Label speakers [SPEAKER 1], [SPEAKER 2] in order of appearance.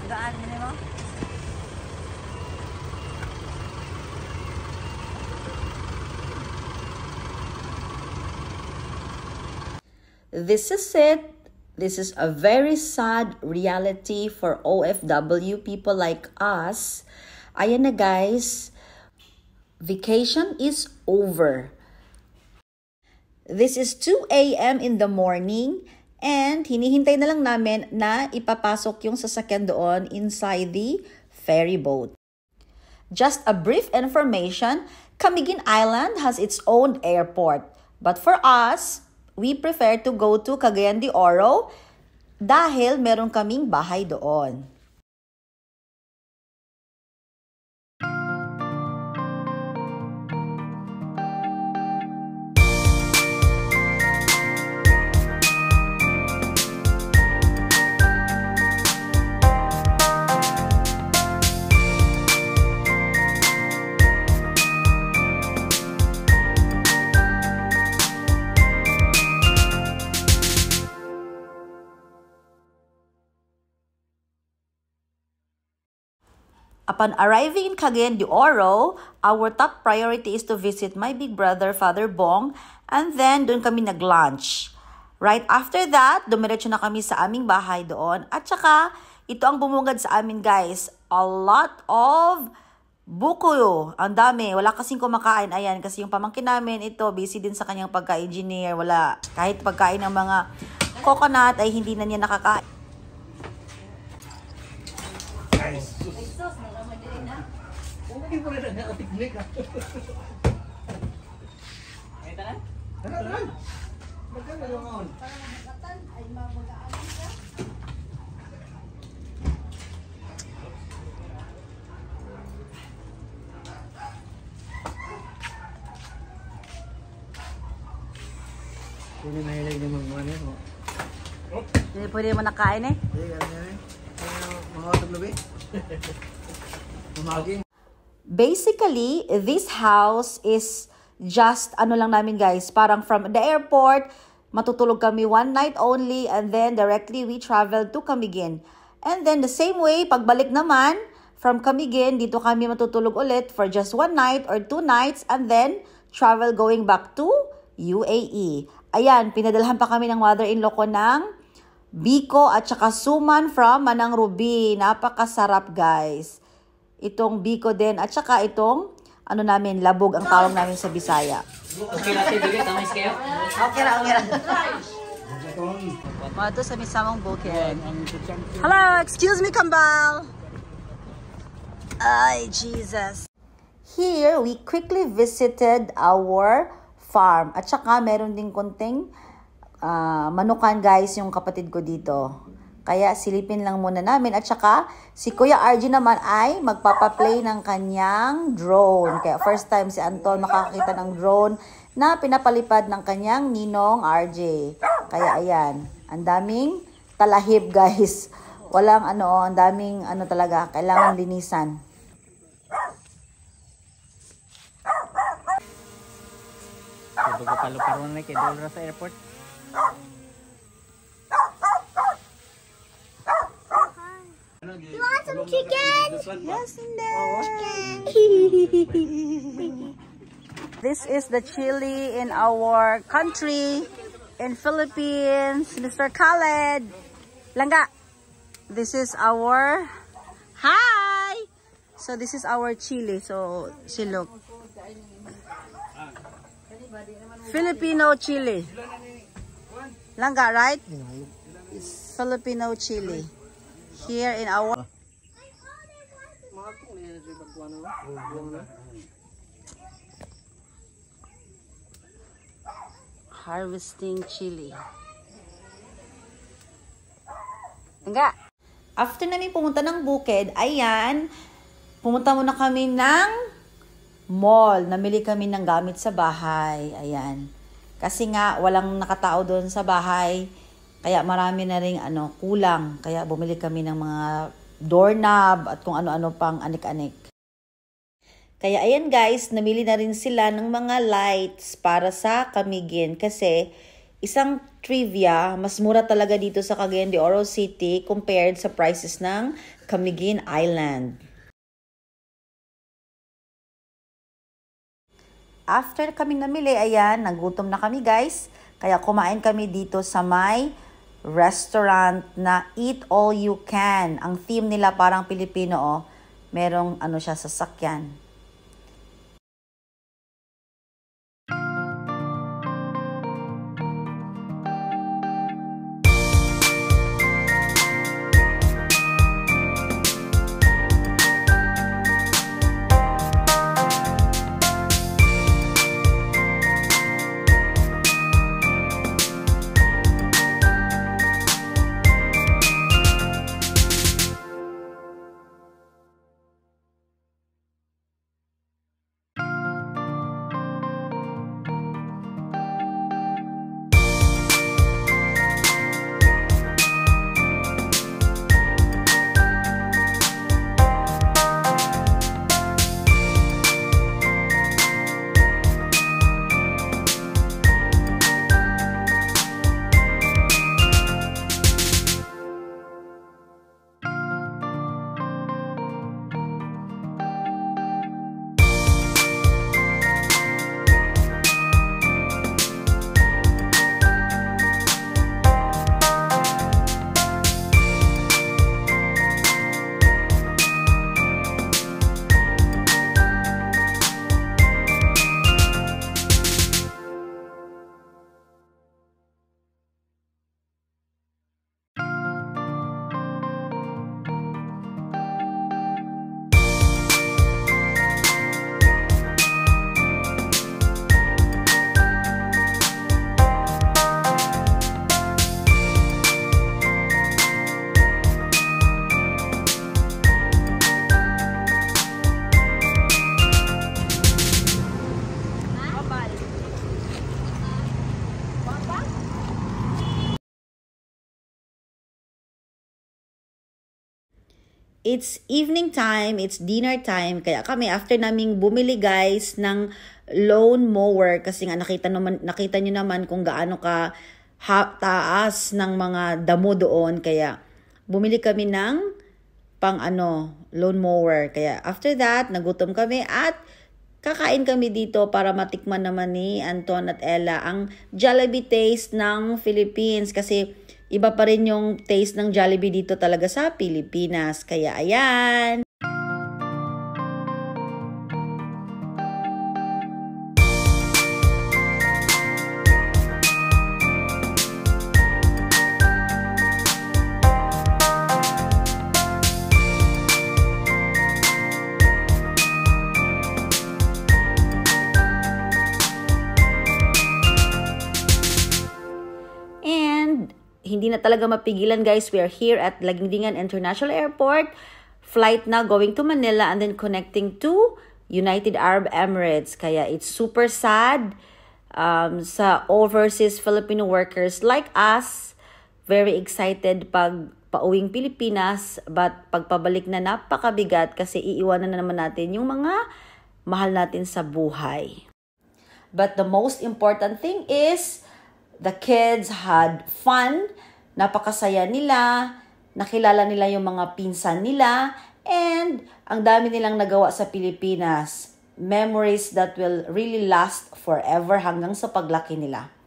[SPEAKER 1] Daan mo. This is it. This is a very sad reality for OFW people like us. Ayan na guys, vacation is over. This is 2 a.m. in the morning and hinihintay na lang namin na ipapasok yung sasakyan doon inside the ferry boat. Just a brief information, Camiguin Island has its own airport. But for us, we prefer to go to Cagayan de Oro dahil meron kaming bahay doon. Upon arriving in Cagayan de Oro, our top priority is to visit my big brother, Father Bong, and then doon kami nag-lunch. Right after that, dumiretso na kami sa aming bahay doon. At saka, ito ang bumungad sa amin guys, a lot of buko. Ang dami, wala kasing kumakain. Ayan, kasi yung pamangkin namin, ito, busy din sa kanyang pagka-engineer. Wala, kahit pagkain ng mga coconut ay hindi na niya nakakain.
[SPEAKER 2] Hindi po rin nag-picnic ah. Ay, tanan? Tanan! Magkano yung on?
[SPEAKER 1] Para magkatan ay mag-aalam ka.
[SPEAKER 2] Hindi mahilig naman mga ano mo.
[SPEAKER 1] Hindi pwede mo nakain eh.
[SPEAKER 2] Hindi, ano yan eh. Mga otog labi. Mamaging.
[SPEAKER 1] Basically, this house is just, ano lang namin guys, parang from the airport, matutulog kami one night only, and then directly we travel to Camiguin. And then the same way, pagbalik naman, from Camiguin, dito kami matutulog ulit for just one night or 2 nights, and then travel going back to UAE. Ayan, pinadalhan pa kami ng mother-in-law ko ng biko at saka suman from Manang Ruby. Napakasarap guys. Itong biko din at saka itong ano namin, labog ang tawag namin sa Bisaya.
[SPEAKER 3] Okay lang tayo bigay, tamis kayo?
[SPEAKER 1] Okay lang. Ito sa misamang bukid. Hello, excuse me, Kambal. Ay, Jesus. Here, we quickly visited our farm. At saka meron din konting manukan guys yung kapatid ko dito. Kaya silipin lang muna namin. At saka si Kuya RG naman ay magpapaplay ng kanyang drone. Kaya first time si Anton makakakita ng drone na pinapalipad ng kanyang ninong RJ. Kaya ayan, ang daming talahib guys. Walang ano, ang daming ano talaga, kailangan linisan.
[SPEAKER 3] Pagpapalo-paro na kayo doon sa airport.
[SPEAKER 4] You want some chicken?
[SPEAKER 1] Yes, This is the chili in our country, in Philippines. Mr. Khaled. Langga. This is our... Hi! So this is our chili. So, silog. Filipino chili. Langga, right? It's Filipino chili. Here in our... harvesting chili. Langga. After namin pumunta ng bukid, ayan, pumunta muna kami ng mall. Namili kami ng gamit sa bahay. Ayan. Kasi nga, walang nakatao doon sa bahay. Kaya marami na rin kulang. Kaya bumili kami ng mga doorknob at kung ano-ano pang anik-anik. Kaya ayan guys, namili na rin sila ng mga lights para sa Camiguin. Kasi isang trivia, mas mura talaga dito sa Cagayan de Oro City compared sa prices ng Camiguin Island. After kaming namili, ayan, nagutom na kami guys. Kaya kumain kami dito sa may restaurant na Eat All You Can. Ang theme nila parang Pilipino, oh. Merong ano siya, sasakyan. It's evening time, it's dinner time, kaya kami after naming bumili guys ng lawn mower kasi nga nakita nyo naman kung gaano ka taas ng mga damo doon, kaya bumili kami ng lawn mower. Kaya after that, nagutom kami at kakain kami dito para matikman naman ni Anton at Ella ang Jollibee taste ng Philippines kasi iba pa rin yung taste ng Jollibee dito talaga sa Pilipinas. Kaya ayan! Hindi na talaga mapigilan guys. We are here at Laguindingan International Airport. Flight na going to Manila and then connecting to United Arab Emirates. Kaya it's super sad sa overseas Filipino workers like us. Very excited pag pauwing Pilipinas, but pagpabalik na napakabigat kasi iiwanan na naman natin yung mga mahal natin sa buhay. But the most important thing is the kids had fun, napakasaya nila, nakilala nila yung mga pinsan nila, and ang dami nilang nagawa sa Pilipinas. Memories that will really last forever hanggang sa paglaki nila.